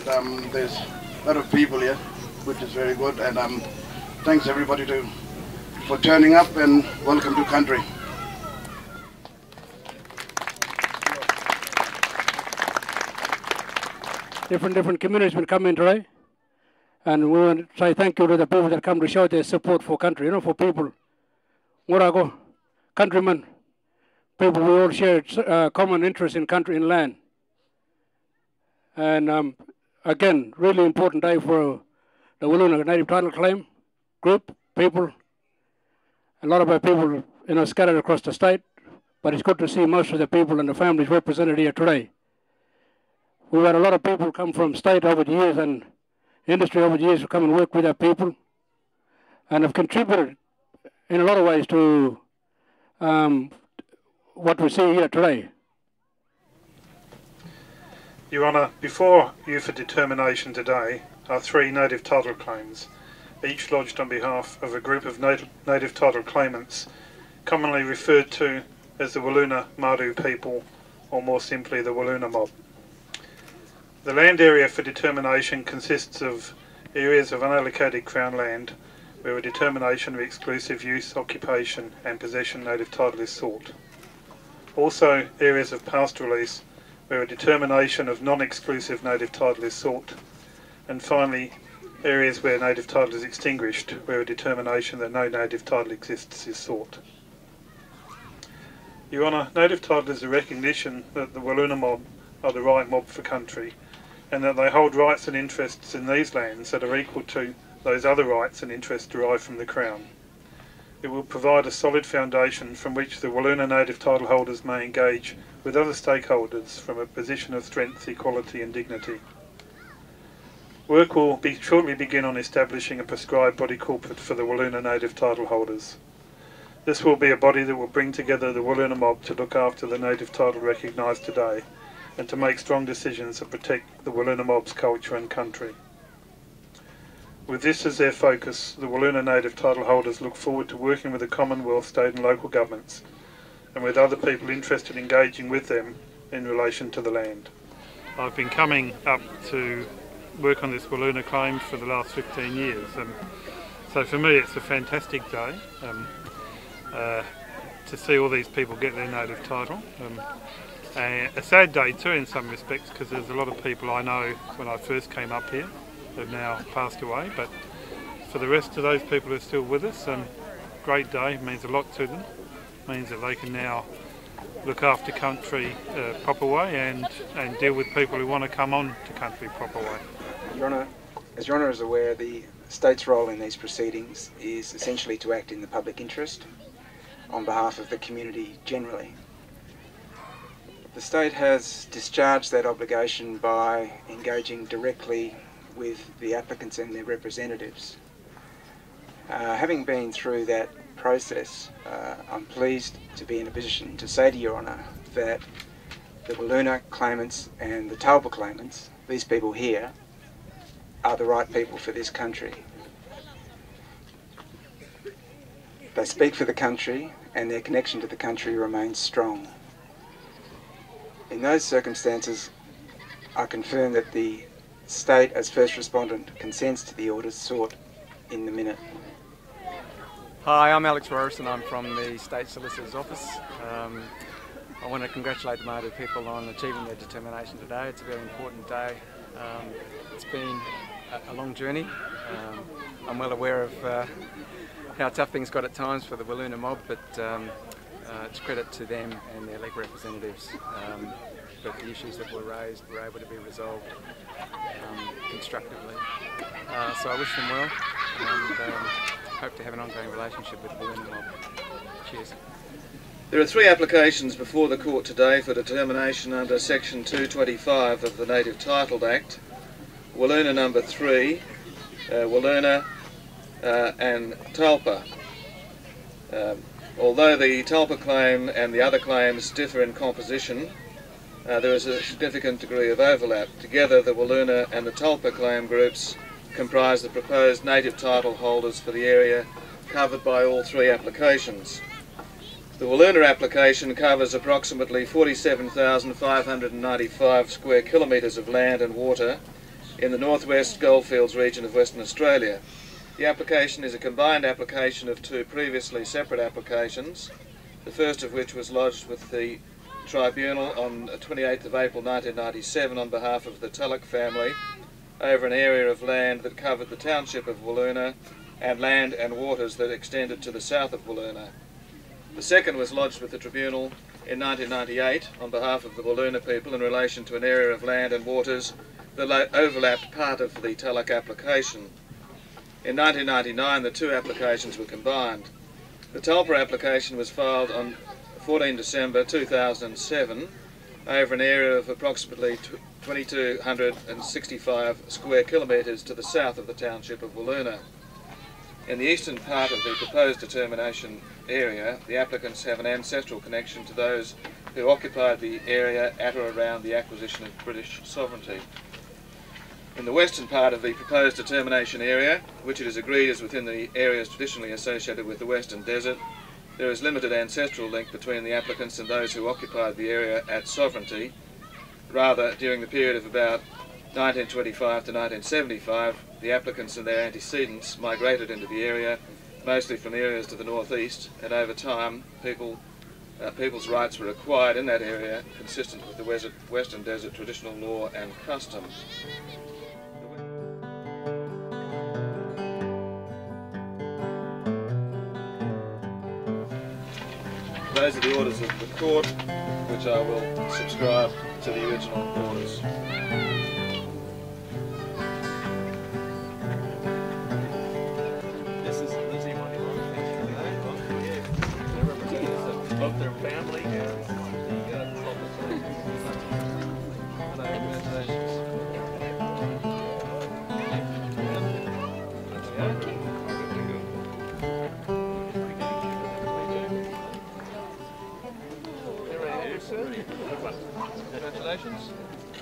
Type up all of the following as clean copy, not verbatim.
there's a lot of people here, which is very good, and thanks everybody for turning up, and welcome to country. Different communities will come in today, and we want to say thank you to the people that come to show their support for country, for people. Murago, countrymen, people we all share common interest in country and land. And again, really important day for the Wiluna Native Title Claim group, people. A lot of our people, scattered across the state, but it's good to see most of the people and the families represented here today. We've had a lot of people come from state over the years and industry over the years to come and work with our people, and have contributed in a lot of ways to what we see here today. Your Honour, before you for determination today are 3 native title claims, each lodged on behalf of a group of native title claimants, commonly referred to as the Wiluna Madu people, or more simply the Wiluna mob. The land area for determination consists of areas of unallocated Crown land where a determination of exclusive use, occupation and possession native title is sought. Also areas of pastoral lease where a determination of non-exclusive native title is sought. And finally, areas where native title is extinguished, where a determination that no native title exists is sought. Your Honour, native title is a recognition that the Wiluna mob are the right mob for country, and that they hold rights and interests in these lands that are equal to those other rights and interests derived from the Crown. It will provide a solid foundation from which the Wiluna native title holders may engage with other stakeholders from a position of strength, equality and dignity. Work will shortly begin on establishing a prescribed body corporate for the Wiluna native title holders. This will be a body that will bring together the Wiluna mob to look after the native title recognised today, and to make strong decisions that protect the Wiluna mob's culture and country. With this as their focus, the Wiluna native title holders look forward to working with the Commonwealth, state and local governments, and with other people interested in engaging with them in relation to the land. I've been coming up to work on this Wiluna claim for the last 15 years, and so for me it's a fantastic day to see all these people get their native title. A sad day too in some respects, because there's a lot of people I know when I first came up here have now passed away, but for the rest of those people who are still with us, great day, means a lot to them, means that they can now look after country proper way and deal with people who want to come on to country proper way. Your Honour, as Your Honour is aware, the State's role in these proceedings is essentially to act in the public interest on behalf of the community generally. The State has discharged that obligation by engaging directly with the applicants and their representatives. Having been through that process, I'm pleased to be in a position to say to Your Honour that the Wiluna claimants and the Talpa claimants, these people here, are the right people for this country. They speak for the country and their connection to the country remains strong. In those circumstances, I confirm that the State, as first respondent, consents to the orders sought in the minute. Hi, I'm Alex Rosslyn. I'm from the State Solicitor's Office. I want to congratulate the Madu people on achieving their determination today. It's a very important day. It's been a long journey. I'm well aware of how tough things got at times for the Wiluna mob, but it's credit to them and their legal representatives that the issues that were raised were able to be resolved constructively. So I wish them well and hope to have an ongoing relationship with the Wiluna mob. Cheers. There are 3 applications before the court today for determination under Section 225 of the Native Title Act. Wiluna number 3, Wiluna and Talpa. Although the Talpa claim and the other claims differ in composition, there is a significant degree of overlap. Together, the Wiluna and the Talpa claim groups comprise the proposed native title holders for the area covered by all 3 applications. The Wiluna application covers approximately 47,595 square kilometres of land and water in the northwest goldfields region of Western Australia. The application is a combined application of two previously separate applications, the first of which was lodged with the Tribunal on 28th of April 1997 on behalf of the Tulloch family over an area of land that covered the township of Wiluna and land and waters that extended to the south of Wiluna. The second was lodged with the Tribunal in 1998 on behalf of the Wiluna people in relation to an area of land and waters that overlapped part of the Tulloch application. In 1999 the two applications were combined. The Tulpa application was filed on 14 December 2007 over an area of approximately 2,265 square kilometres to the south of the township of Wiluna. In the eastern part of the proposed determination area, the applicants have an ancestral connection to those who occupied the area at or around the acquisition of British sovereignty. In the western part of the proposed determination area, which it is agreed is within the areas traditionally associated with the Western Desert, there is limited ancestral link between the applicants and those who occupied the area at sovereignty. Rather, during the period of about 1925 to 1975, the applicants and their antecedents migrated into the area, mostly from areas to the northeast, and over time people's rights were acquired in that area, consistent with the Western Desert traditional law and custom. Those are the orders of the court, which I will subscribe to the original orders. This is Lizzie Money representatives of both their family and Congratulations.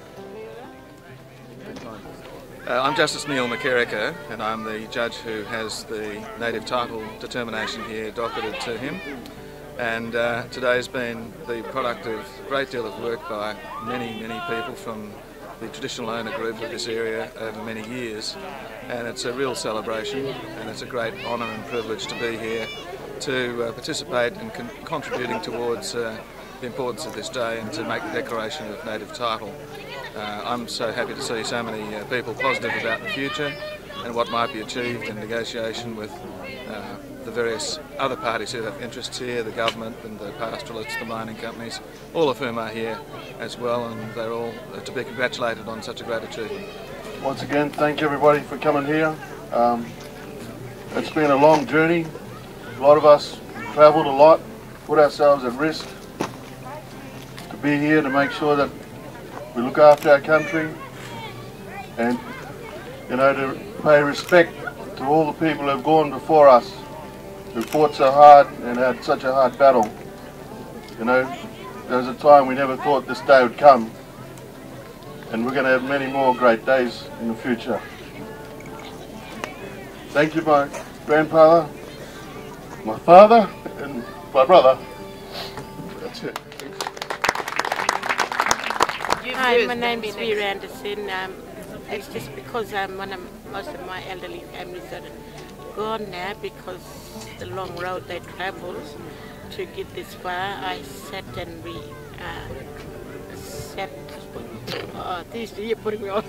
I'm Justice Neil McKerricker, and I'm the judge who has the native title determination here docketed to him. And today's been the product of a great deal of work by many people from the traditional owner group of this area over many years. And it's a real celebration, and it's a great honour and privilege to be here to participate in contributing towards the importance of this day and to make the declaration of native title. I'm so happy to see so many people positive about the future and what might be achieved in negotiation with the various other parties who have interests here, the government and the pastoralists, the mining companies, all of whom are here as well, and they're all to be congratulated on such a great achievement. Once again, thank you everybody for coming here. It's been a long journey. A lot of us travelled a lot, put ourselves at risk to be here to make sure that we look after our country and, you know, to pay respect to all the people who have gone before us, who fought so hard and had such a hard battle. You know, there was a time we never thought this day would come, and we're going to have many more great days in the future. Thank you, my grandfather, my father, and my brother. That's it. Hi, my name is Vera Anderson. It's just because most of my elderly families are gone now because the long road they travel to get this far. I sat and we sat. Oh, these you're putting me on.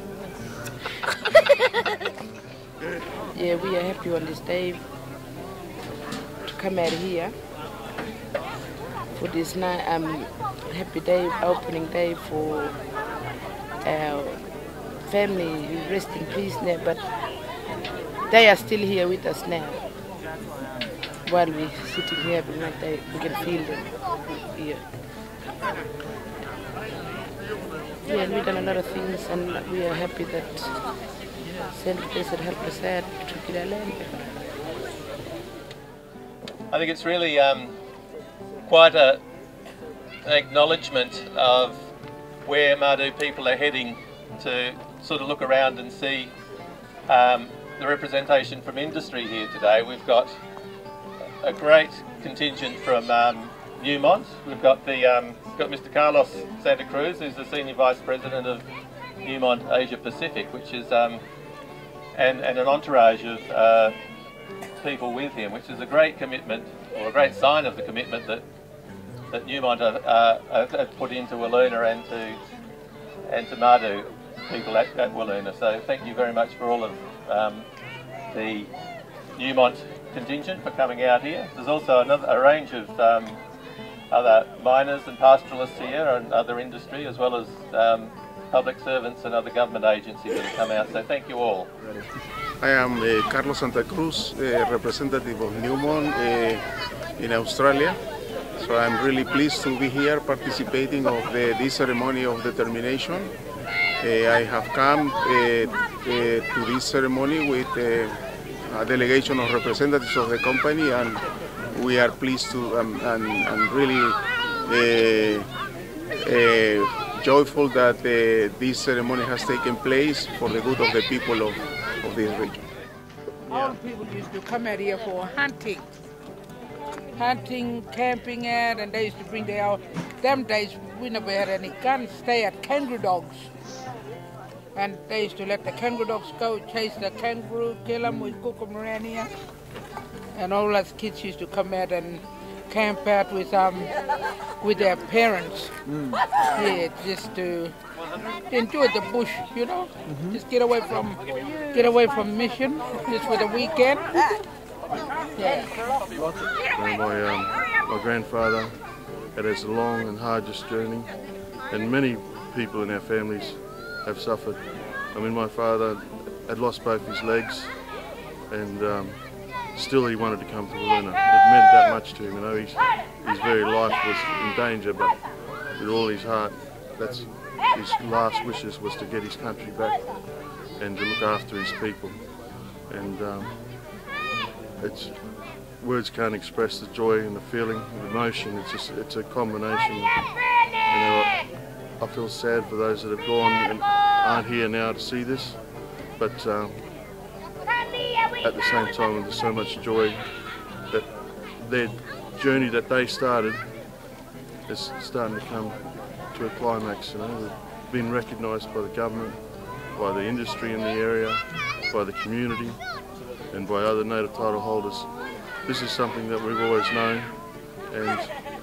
Yeah, we are happy on this day to come out here for this happy day, opening day for our family. Rest in peace now, but they are still here with us now. While we're sitting here, but we can feel them here. Yeah, and we've done a lot of things, and we are happy that Central Desert helped us out to get our land back. I think it's really quite an acknowledgement of where Mardoo people are heading, to sort of look around and see the representation from industry here today. We've got a great contingent from Newmont. We've got got Mr. Carlos Santa Cruz, who's the Senior Vice President of Newmont Asia Pacific, which is and an entourage of people with him, which is a great commitment, or a great sign of the commitment that Newmont have put into Wiluna and to Madu people at Wiluna. So thank you very much for all of the Newmont contingent for coming out here. There's also a range of other miners and pastoralists here and other industry, as well as public servants and other government agencies that have come out. So thank you all. I am Carlos Santa Cruz, representative of Newmont in Australia. So I'm really pleased to be here participating of this ceremony of determination. I have come to this ceremony with a delegation of representatives of the company, and we are pleased to and really joyful that this ceremony has taken place for the good of the people of this region. All people used to come out here for hunting, camping out, and they used to bring their, them days we never had any guns, they had kangaroo dogs. And they used to let the kangaroo dogs go, chase the kangaroo, kill them, we cook them around here. And all us kids used to come out and camp out with their parents. Yeah, just to enjoy the bush, you know. Just get away from mission, just for the weekend. Yeah. My grandfather had a long and arduous journey, and many people in our families have suffered. I mean, my father had lost both his legs, and still he wanted to come to Wiluna. It meant that much to him. You know, his very life was in danger, but with all his heart, that's his last wishes was to get his country back and to look after his people. And words can't express the joy and the feeling, the emotion. It's a combination. You know, I feel sad for those that have gone and aren't here now to see this, but at the same time there's so much joy that their journey that they started is starting to come to a climax. You know, they've been recognised by the government, by the industry in the area, by the community, and by other native title holders. This is something that we've always known, and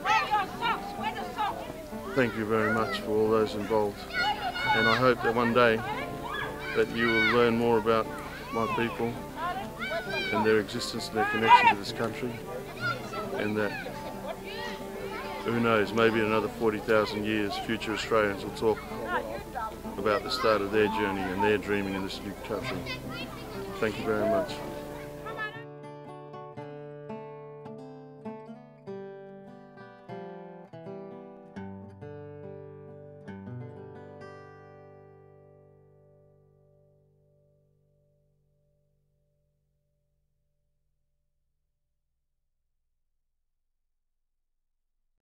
thank you very much for all those involved. And I hope that one day that you will learn more about my people and their existence and their connection to this country, and that, who knows, maybe in another 40,000 years future Australians will talk about the start of their journey and their dreaming in this new country. Thank you very much.